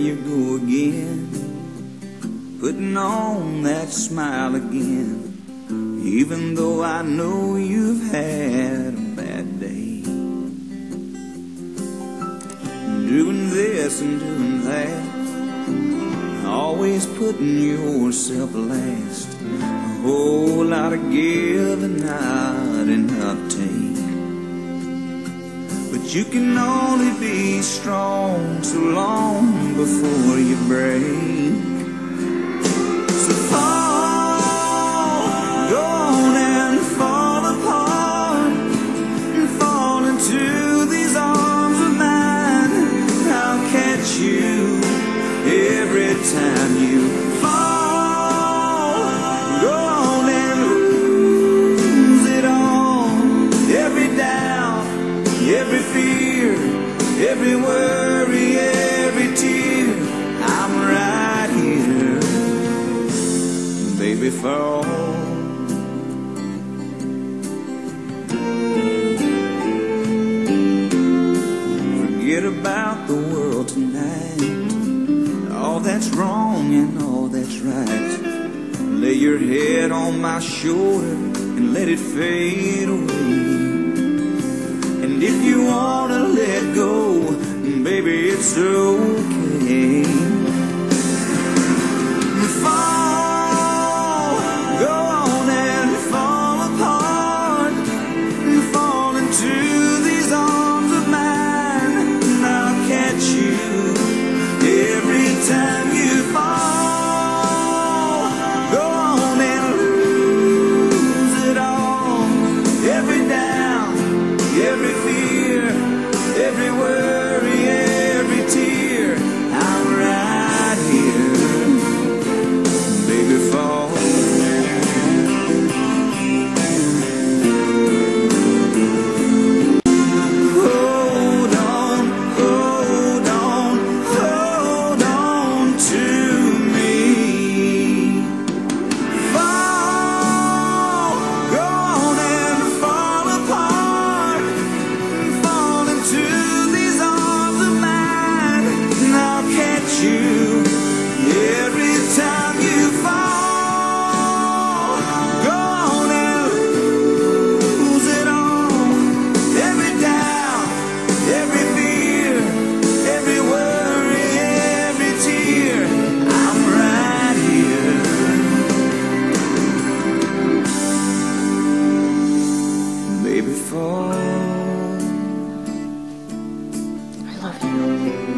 you go again, putting on that smile again, even though I know you've had a bad day. Doing this and doing that, always putting yourself last, a whole lot of give and not enough take. But you can only be strong so long before you break. So fall, go on and fall apart, and fall into these arms of mine. I'll catch you every time you fall. Go on and lose it all, every doubt, every fear, every worry, every tear. I'm right here, baby, fall. Forget about the world tonight, all that's wrong and all that's right. Lay your head on my shoulder and let it fade away. And if you wanna let go, baby, it's okay. Fall, go on and fall apart, and fall into these arms of mine, and I'll catch you every time you fall. Go on and lose it all, every doubt, every fear, every worry, every tear. I'm right here, baby, fall. Hold on, hold on, hold on to me. Fall, go on and fall apart, and fall into these arms of mine, and I'll catch you every time you fall. Go on and lose it all, every doubt, every fear, every worry, every tear. I'm right here, baby, fall. I love you.